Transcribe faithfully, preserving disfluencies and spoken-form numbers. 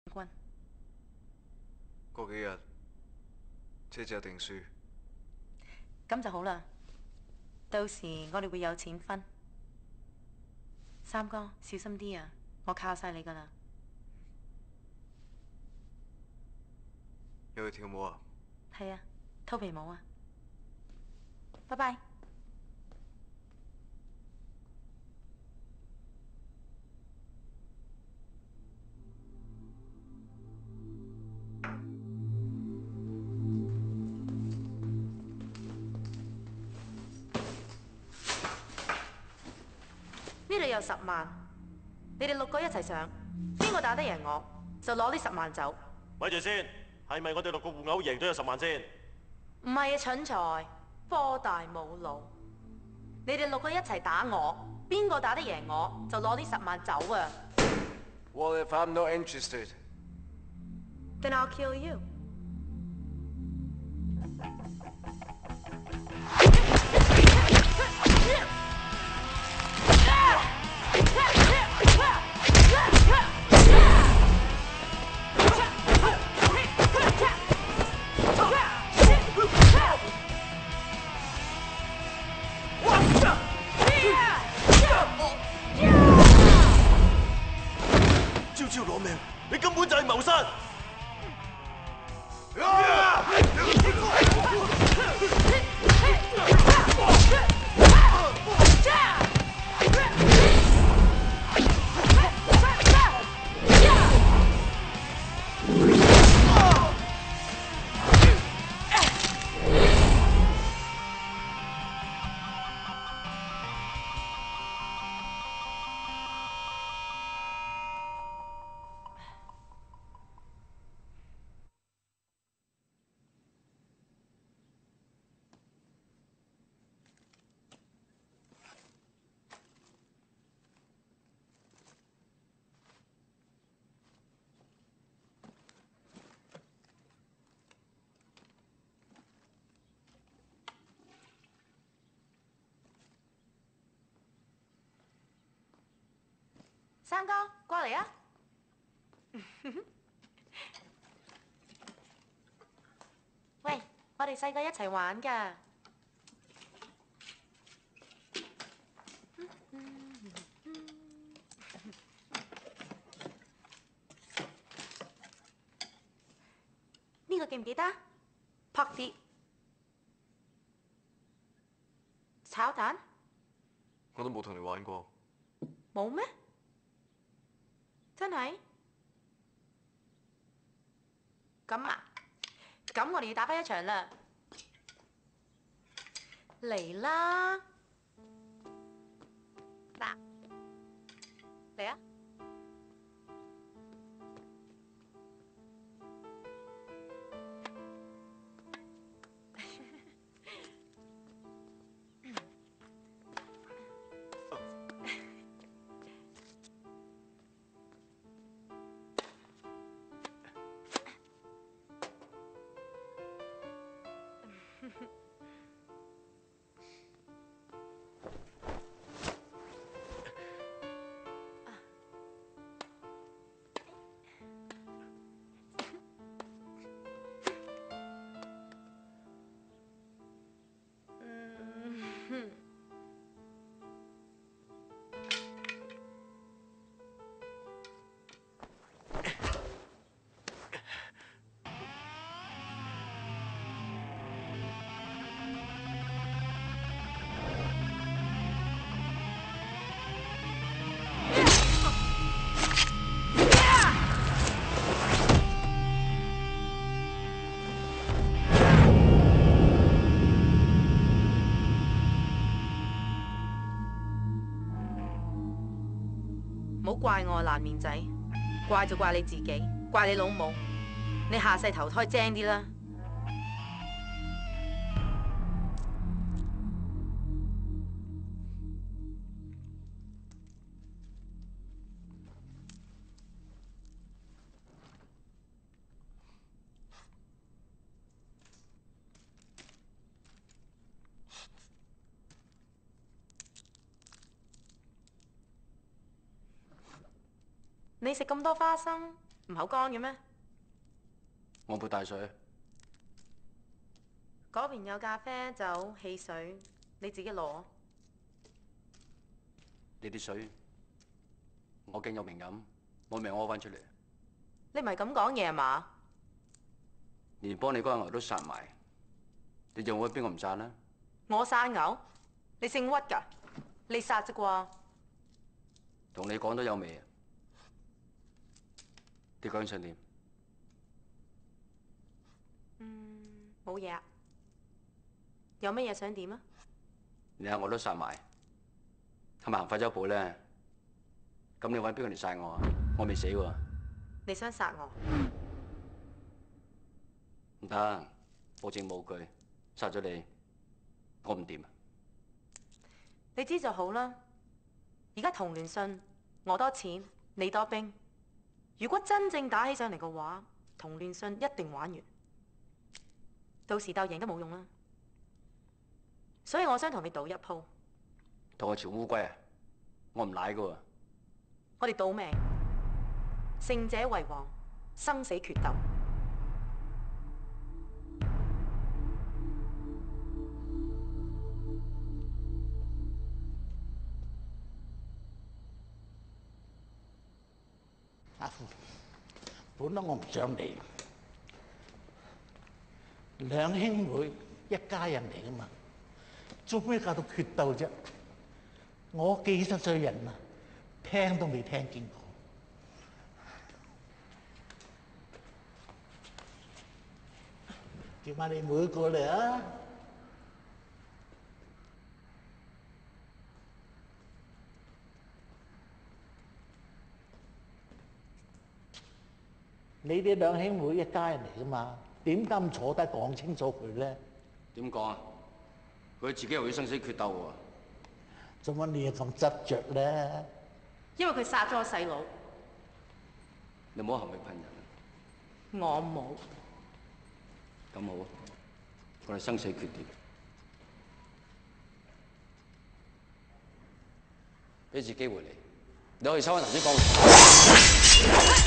軍。 過幾日，車子有定輸。 咁就好啦，到時我哋會有錢分。三哥，小心啲啊！我靠晒你噶啦。 又去跳舞啊？ 係啊，肚皮舞啊。拜拜。呢度有十萬，你哋六個一齊上，邊個打得贏我，就攞呢十萬走。 咪住先，係咪我哋六個互毆贏咗有十萬先？ 唔係啊，蠢材，科大冇腦。你哋六個一齊打我，邊個打得贏我，就攞呢十萬走啊。 Well, if I'm not interested, then I'll kill you. 招招攞命，你根本就係謀殺！ 三哥，過嚟啊！喂，我哋細個一齊玩㗎。呢個記唔記得？撲啲炒蛋。 我都冇同你玩過。 冇咩？真係？咁啊？咁我哋要打返一場啦！嚟啦！嗱，嚟啊！唔好怪我爛面仔，怪就怪你自己，怪你老母，你下世投胎精啲啦！你食咁多花生， 唔口乾嘅咩？ 我冇帶水。 嗰邊有咖啡、酒、汽水，你自己攞。 呢啲水我驚有敏感，我咪屙翻出嚟。 你唔係咁講嘢啊嘛？ 連幫你嗰個牛都殺埋，你仲會邊個唔殺啦？ 我殺牛？你姓屈㗎？你殺啫啩？ 同你講都有味啊！你究竟想點？ 嗯，冇嘢啊。有乜嘢想點啊？ 你睇我都殺埋，係咪行快咗一步咧？咁你揾邊個嚟殺我啊？我未死喎。 你想殺我？ 唔得，無證無據，殺咗你，我唔掂啊！ 你知就好啦。而家同聯信，我多錢，你多兵。如果真正打起上嚟嘅話，同聯信一定玩完。到時鬥贏都冇用啦。所以我想同你賭一鋪。 同我朝烏龜啊！我唔奶噶喎。 我哋賭命，勝者為王，生死決鬥。 阿父，本來我唔想嚟，兩兄妹一家人嚟噶嘛，做咩搞到決鬥啫？我幾十歲人啦，聽都未聽見過。叫埋你妹過嚟啊！你哋兩兄妹一家人嚟噶嘛？點解唔坐低講清楚佢咧？ 點講啊？佢自己又要生死決鬥喎。 做乜你又咁執着咧？ 因為佢殺咗我細佬。 你唔好含淚噴人。 我冇。 咁好，我哋生死決定。俾次機會你，你可以收翻頭先講嘅。